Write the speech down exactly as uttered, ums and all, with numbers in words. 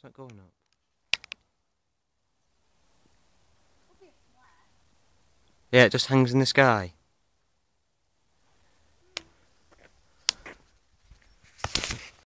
not going up. Yeah, it just hangs in the sky.